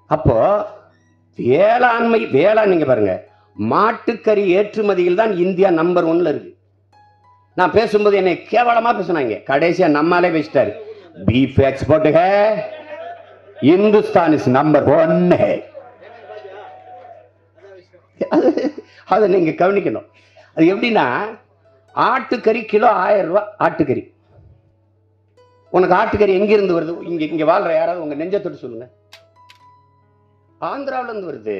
அப்போ வேளாண் நீங்க பாருங்க, மாட்டுக்கறி ஏற்றுமதியில் தான் இந்தியா நம்பர் 1ல இருக்கு. நான் பேசும்போது என்னை கேவலமா பேசினாங்க, கடைசியா நம்மாலே பேசிட்டாரு. Beef export Hindustan is number 1. அதை நீங்க கவனிக்கணும். அது எப்படின்னா, ஆட்டுக்கறி கிலோ 1000 ரூபாய். ஆட்டுக்கறி, உனக்கு ஆட்டுக்கறி எங்கிருந்து வருது? இங்க வாழ்ற யாராவது உங்க நெஞ்சத்தோடு சொல்லுங்க. ஆந்திராவில இருந்து வருது,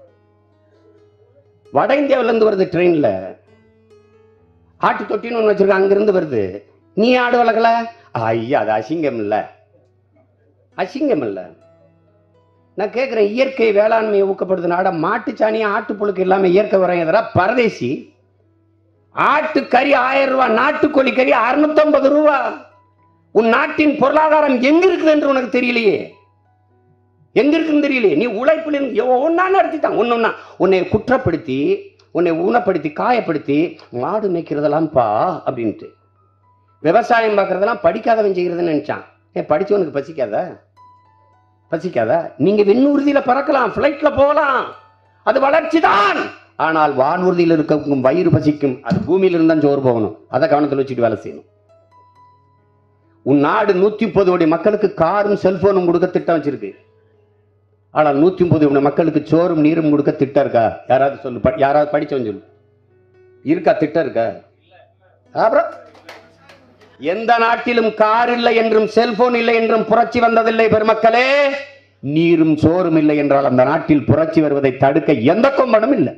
வட இந்தியாவில இருந்து வருது. ட்ரெயின்ல ஆட்டு தொட்டின்னு ஒண்ணு வச்சிருக்க, அங்கிருந்து வருது. நீ ஆடு வளர்க்கல? ஐயா, அது அசிங்கம் இல்ல, அசிங்கம் இல்ல. நான் கேட்கிறேன், இயற்கை வேளாண்மையை ஊக்கப்படுது நாட, மாட்டுச்சாணியும் ஆட்டு புழுக்கு இல்லாம இயற்கை உரையதா? பரதேசி ஆட்டுக்கறி 1000 ரூபாய், நாட்டுக்கோழி கறி 650 ரூபாய். உன் நாட்டின் பொருளாதாரம் எங்க இருக்குது என்று உனக்கு தெரியலையே, எங்க இருக்குன்னு தெரியலையே. நீ உழைப்பில் ஒன்னா நடத்திட்டான். ஒன்னொன்னா உன்னை குற்றப்படுத்தி, உன்னை ஊனப்படுத்தி, காயப்படுத்தி, மாடு மேய்க்கிறதெல்லாம்ப்பா அப்படின்ட்டு, விவசாயம் பார்க்கறதெல்லாம் படிக்காதவன் செய்கிறதுன்னு நினைச்சான். ஏன் படிச்சவனுக்கு பசிக்காதா? பசிக்காதா? நீங்க விண்ணூர்தியில பறக்கலாம், பிளைட்ல போகலாம், அது வளர்ச்சி தான். ஆனால் வானூர்தியில் இருக்கும் வயிறு பசிக்கும். அது பூமியில இருந்தா சோறு போகணும். அதை கவனத்தில் வச்சுட்டு வேலை செய்யணும். உன் நாடு 130 கோடி மக்களுக்கு காரும் செல்போனும் கொடுக்க திட்டம் வச்சிருக்கு. ஆனால் 130 கோடி மக்களுக்கு சோறும் நீரும் கொடுக்க திட்டம் இருக்கா? யாராவது சொல்லு, யாராவது படிச்சவன் சொல்லு, இருக்கா? திட்டம் இருக்கா? அப்புறம் எந்த நாட்டிலும் கார் இல்லை என்றும் செல்போன் இல்லை என்றும் புரட்சி வந்ததில்லை பெருமக்களே. நீரும் சோறும் இல்லை என்றால் அந்த நாட்டில் புரட்சி வருவதை தடுக்க எந்த கொம்பனும் இல்லை.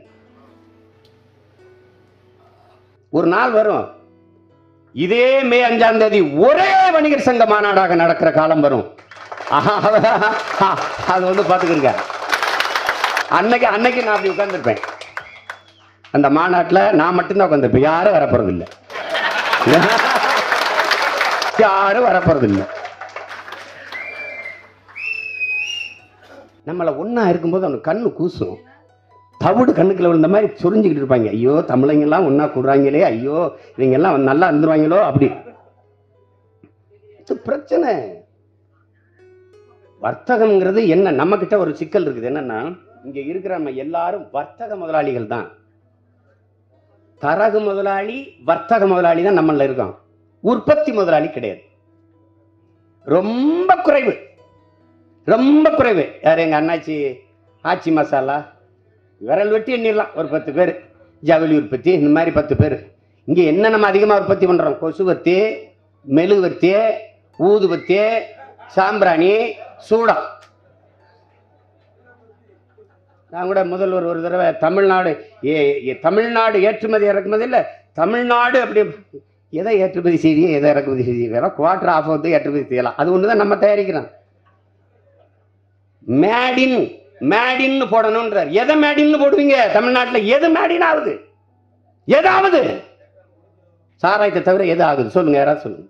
ஒரு நாள் வரும், இதே மே 5ஆம் தேதி ஒரே வணிகர் சங்க மாநாடாக நடக்கிற காலம் வரும். அது பாத்துக்கிருங்க. அன்னைக்கு நான் அப்படி உட்கார்ந்துருப்பேன். அந்த மாநாட்டில் நான் மட்டும்தான் உட்கார்ந்துருப்பேன். யாரும் வரப்போறது இல்லை, யாரும் வரப்போறது இல்லை. நம்மளை ஒன்னா இருக்கும்போது அவனுக்கு கண்ணு கூசும், தவிடு கண்ணுக்குள்ள விழுந்த மாதிரி சொரிஞ்சுக்கிட்டு இருப்பாங்க. ஐயோ, தமிழங்க எல்லாம் ஒன்னா கூடுறாங்களே, ஐயோ இவங்க எல்லாம் நல்லா இருந்துருவாங்களோ அப்படி. பிரச்சனை. வர்த்தகம்ங்கிறது என்ன? நம்ம கிட்ட ஒரு சிக்கல் இருக்குது. என்னன்னா, இங்க இருக்கிற நம்ம எல்லாரும் வர்த்தக முதலாளிகள் தான். தரகு முதலாளி, வர்த்தக முதலாளி தான் நம்மள இருக்கோம். உற்பத்தி முதலாளி கிடையாது. ரொம்ப குறைவு, ரொம்ப குறைவு. யார்? எங்க அண்ணாச்சி ஆச்சி மசாலா விரல் வெட்டி எண்ணிடலாம், ஒரு 10 பேர். ஜவுளி உற்பத்தி இந்த மாதிரி 10 பேர். இங்க என்ன நம்ம அதிகமா உற்பத்தி பண்றோம்? கொசுவத்தி, மெழுகுவத்தி, ஊதுவத்தி, சாம்பிராணி, சூடம். நான் கூட முதல்வர் ஒரு தடவை தமிழ்நாடு ஏற்றுமதி இறக்குமதி இல்லை, தமிழ்நாடு அப்படி எதை ஏற்றுமதி செய்தியே, எதை இறக்குமதி செய்தியே, குவார்டர் ஆஃப் வந்து ஏற்றுமதி செய்யலாம். அது ஒன்று தான் நம்ம தயாரிக்கிறோம். மேடின் போடணும்ன்றார். எதை மேடின்னு போடுவீங்க? தமிழ்நாட்டில் எது மேடின் ஆகுது? ஏதாவது சாராயத்தை தவிர எது ஆகுது சொல்லுங்க, யாராவது சொல்லுங்க.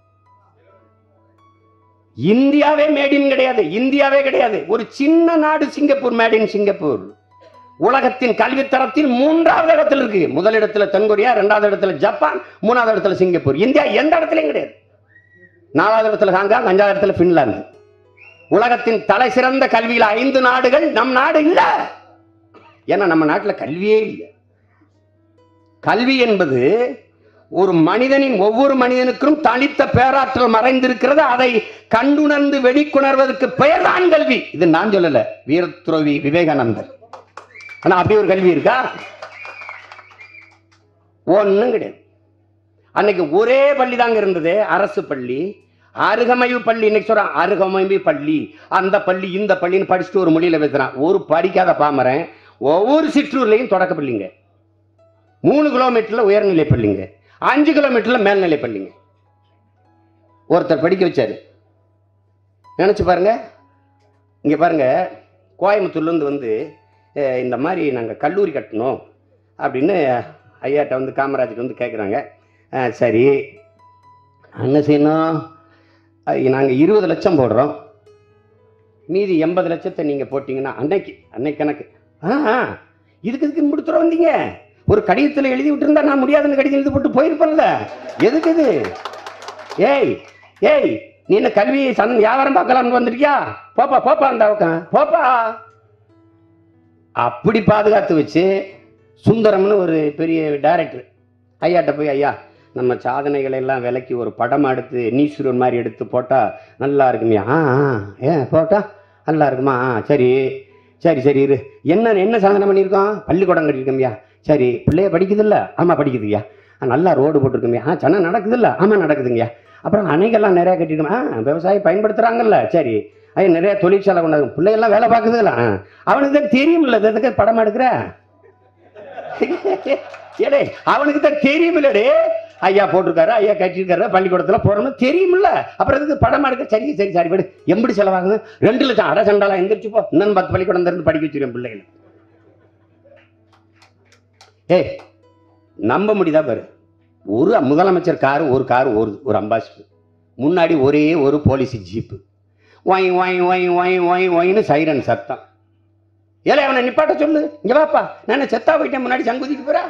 இந்தியாவே மேடின் கிடையாது, இந்தியாவே கிடையாது. ஒரு சின்ன நாடு சிங்கப்பூர், மேடின் சிங்கப்பூர். உலகத்தின் கல்வி தரத்தில் 3வது இடத்துல இருக்கு. முதலிடத்துல தென்கொரியா, 2வது இடத்துல ஜப்பான், 3வது இடத்துல சிங்கப்பூர். இந்தியா எந்த இடத்துலயும் கிடையாது. 4வது இடத்துல ஹாங்காங், 5வது இடத்துல பின்லாந்து. உலகத்தின் தலை சிறந்த கல்வியில் 5 நாடுகள் நம் நாடு இல்ல. ஏன்னா நம்ம நாட்டில் கல்வியே இல்லை. கல்வி என்பது ஒரு மனிதனின், ஒவ்வொரு மனிதனுக்கும் தனித்த பேராற்றல் மறைந்திருக்கிறது. அதை கண்டுணர்ந்து வெளிக்கொணர்வதற்கு பெயர் தான் கல்வி. இது நான் சொல்லல, வீரத்துறவி விவேகானந்தர். ஆனா அப்படி ஒரு கல்வி இருக்கா? ஒன்னும் கிடையாது. அன்னைக்கு ஒரே பள்ளி தாங்க இருந்தது, அரசு பள்ளி. அருகமைவு பள்ளி. இன்னைக்கு சொல்றான் அருகமைவு பள்ளி, அந்த பள்ளி இந்த பள்ளின்னு படிச்சுட்டு ஒரு மொழியில பேசுறான். ஒரு படிக்காத பாமரன் ஒவ்வொரு சிற்றூர்லையும் தொடக்க பள்ளிங்க, 3 கிலோமீட்டர்ல உயர்நிலை பள்ளிங்க, 5 கிலோமீட்டர்ல மேல்நிலை பள்ளிங்க. ஒருத்தர் படிக்க வச்சாரு. நினைச்சு பாருங்க. இங்க பாருங்க, கோயம்புத்தூர்ல இருந்து வந்து இந்த மாதிரி நாங்கள் கல்லூரி கட்டணும் அப்படின்னு ஐயாட்ட வந்து காமராஜுக்கு வந்து கேட்குறாங்க. சரி, என்ன செய்யணும்? நாங்கள் 20 லட்சம் போடுறோம், மீதி 80 லட்சத்தை நீங்கள் போட்டிங்கன்னா அன்னைக்கு கணக்கு. இதுக்கு முடித்துற வந்தீங்க? ஒரு கடிதத்தில் எழுதி விட்டுருந்தா நான் முடியாதுன்னு கடிதம் எழுதி போட்டு போயிருப்பேன்ல. எதுக்கு இது? ஏய் நீ என்ன கல்வி வியாபாரம் பார்க்கலாம்னு வந்துருக்கியா? போப்பா போப்பா அந்த போப்பா. அப்படி பாதுகாத்து வச்சு சுந்தரம்னு ஒரு பெரிய டைரக்டர் ஐயாட்ட போய், ஐயா நம்ம சாதனைகளை எல்லாம் விலைக்கு ஒரு படம் எடுத்து நீஸ்வரன் மாதிரி எடுத்து போட்டா நல்லா இருக்குமியா? ஏன் போட்டா நல்லா இருக்குமா? சரி சரி சரி இரு. என்ன சாதனை பண்ணியிருக்கோம்? பள்ளிக்கூடம் கட்டியிருக்கோம்யா. சரி பிள்ளைய படிக்குதுல்ல? ஆமாம் படிக்குதுங்கய்யா. நல்லா ரோடு போட்டிருக்கோம்யா. சென்னை நடக்குதுல்ல? ஆமாம் நடக்குதுங்கய்யா. அப்புறம் அணைகள்லாம் நிறையா கட்டிருக்கோம். விவசாயம் பயன்படுத்துகிறாங்கல்ல? சரி. ஐயா நிறைய தொழிற்சாலை கொண்டாது, பிள்ளைகள்லாம் வேலை பார்க்குதுல்ல? அவனுக்கு தான் தெரியுமில்ல எதுக்கு படம் எடுக்கிற? ஏடே அவனுக்கு தான் தெரியுமில்லடே, ஐயா போட்டிருக்காரு, ஐயா கட்டியிருக்காரு, பள்ளிக்கூடத்தில் போறோம்னு தெரியுமில்ல, அப்புறம் எதுக்கு படம் எடுக்க? சரி சரி சரி விடு. எப்படி செலவாகுது? 2 லட்சம். அட சண்டாலாம் எந்திரிச்சு போ, இன்னும் 10 பள்ளிக்கூடம் இருந்து படிக்க வச்சிருக்கேன் பிள்ளைகளை. ஏய் நம்ப முடியுதா பாரு, ஒரு முதலமைச்சர் காரு ஒரு அம்பாசிடர், முன்னாடி ஒரே ஒரு போலீஸ் ஜீப்பு, வாங்கி வாங்கி வாங்கி வாங்கி வாங்கி வாங்கின்னு சைரன் சத்தம். ஏலே அவனை நிப்பாட்ட சொல்லு, இங்க வாப்பா, நான் செத்தா போயிட்டேன், முன்னாடி சங்குதிக்கு போறா.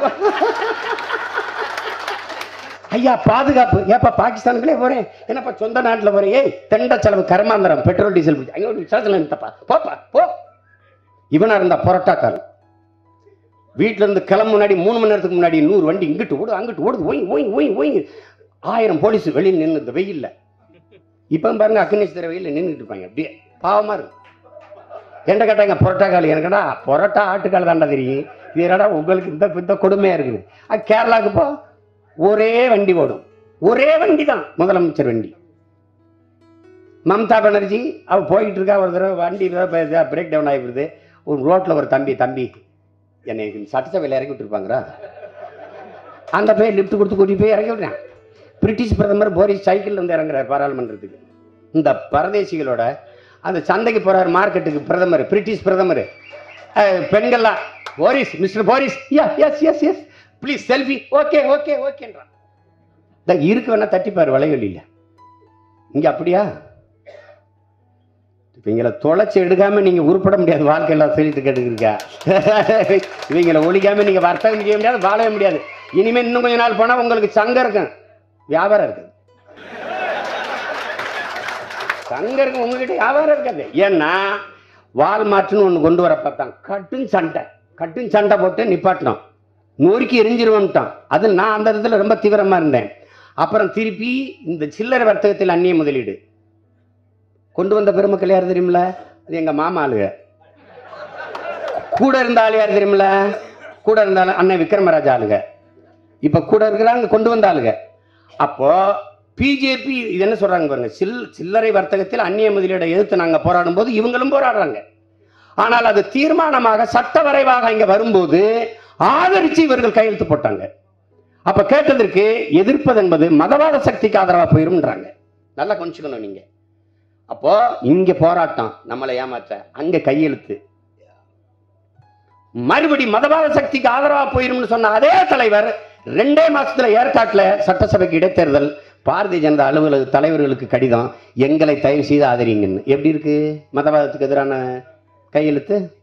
ஐயா பாதுகாப்பு. ஏப்பா பாகிஸ்தானுக்குள்ளே போறேன், என்னப்பா சொந்த நாட்டில் போறேன். ஏய் தெண்ட செலவு கர்மாந்திரம், பெட்ரோல் டீசல் அங்கே விசாரத்தில் நிறுத்தப்பா, போப்பா போ. இவனா இருந்தா பொரோட்டாக்காரன், வீட்டில இருந்து கிளம்ப முன்னாடி 3 மணி நேரத்துக்கு முன்னாடி 100 வண்டி இங்கிட்டு ஓடு அங்கிட்டு ஓடுது, ஓய் ஓய் ஓய் ஓய் 1000 போலீஸ் வெளியில் நின்று வெயில்ல. இப்போ பாருங்க அக்னேஸ்வர வெயில நின்றுட்டு இருப்பாங்க, அப்படியே பாவமா இருக்கு. என்ன கேட்டாங்க? பொரோட்டாக்கால். எனக்கடா பொரோட்டா ஆட்டுக்கால் தாண்டா தெரியும், இது என்னடா உங்களுக்கு இந்த கொடுமையா இருக்குது. கேரளாவுக்கு போ, ஒரே வண்டி ஓடும், ஒரே வண்டி தான் முதலமைச்சர் வண்டி. மம்தா பானர்ஜி அவ போயிட்டு இருக்கா, ஒரு தடவை வண்டி பிரேக் டவுன் ஆகிடுது. ஒரு ரோட்ல ஒரு தம்பி என்னை சட்டசபையில் இறக்கி விட்டுருப்பாங்களா, அந்த போய் லிஃப்ட் கொடுத்து கூட்டிட்டு போய் இறக்கி விடுறேன். பிரிட்டிஷ் பிரதமர் போரிஸ் சைக்கிள் இருந்து இறங்குறாரு பாராளுமன்றத்துக்கு. இந்த பரதேசிகளோட அந்த சந்தைக்கு போறாரு, மார்க்கெட்டுக்கு. பிரதமர், பிரிட்டிஷ் பிரதமர், பெண்கள்லாம் Boris, mister Boris, yes yes yes please selfie, okay okay ஓகேன்றான். இருக்கு வேணா தட்டிப்பாரு வளைவெளியில். இங்க அப்படியா? இவங்களை தொலைச்சி எடுக்காம நீங்க உருப்பட முடியாது, வாழ்க்கையெல்லாம் சொல்லிட்டு கேட்டுருக்கா. இவங்களை ஒழிக்காம நீங்க வர்த்தகம் செய்ய முடியாது, வாழவே முடியாது. இனிமே இன்னும் கொஞ்ச நாள் போனா உங்களுக்கு சங்கம் இருக்கும், வியாபாரம் இருக்காது. சங்கம் இருக்கும், உங்ககிட்ட வியாபாரம் இருக்காது. ஏன்னா வால்மார்ட்னு ஒண்ணு கொண்டு வர பார்த்தான், கட்டும் சண்டை போட்டு நிப்பாட்டினோம், நொறுக்கி எரிஞ்சிருவோம்ட்டான். அது நான் அந்த இடத்துல ரொம்ப தீவிரமா இருந்தேன். அப்புறம் திருப்பி இந்த சில்லறை வர்த்தகத்தில் அந்நிய முதலீடு கொண்டு வந்த பெருமக்கள் யார் தெரியுமில்ல? அது எங்க மாமா ஆளுக. கூட இருந்த ஆளு யார் தெரியுமில்ல? கூட இருந்தாலும் அண்ணன் விக்ரமராஜா ஆளுக. இப்ப கூட இருக்கிறாங்க கொண்டு வந்த ஆளுக. அப்போ பிஜேபி இது என்ன சொல்றாங்க பாருங்க, சில்லறை வர்த்தகத்தில் அந்நிய முதலீடை எதிர்த்து நாங்க போராடும் போது இவங்களும் போராடுறாங்க. ஆனால் அது தீர்மானமாக சட்ட வரைவாக இங்க வரும்போது ஆதரிச்சு இவர்கள் கையெழுத்து போட்டாங்க. அப்ப கேட்டதற்கு எதிர்ப்பது என்பது மதவாத சக்திக்கு ஆதரவா போயிரும்ன்றாங்க. நல்லா கொஞ்சிக்கணும் நீங்க. அப்போ இங்க போராட்டம் நம்மளை ஏமாற்ற, அங்க கையெழுத்து, மறுபடி மதவாத சக்திக்கு ஆதரவா போயிரும்னு சொன்ன அதே தலைவர் 2 மாசத்துல ஏற்காட்டுல சட்டசபைக்கு இடைத்தேர்தல், பாரதிய ஜனதா அலுவலக தலைவர்களுக்கு கடிதம், எங்களை தயவு செய்து ஆதரிங்கன்னு. எப்படி இருக்கு மதவாதத்துக்கு எதிரான கையெழுத்து?